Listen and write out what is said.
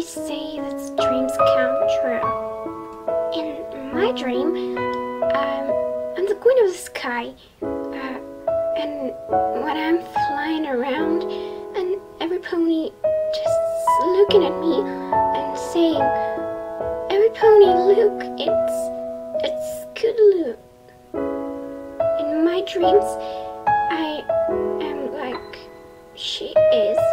They say that dreams come true. In my dream, I'm the queen of the sky, and when I'm flying around, and every pony just looking at me and saying, "Every pony, look, it's Schootaloo." In my dreams, I am like she is.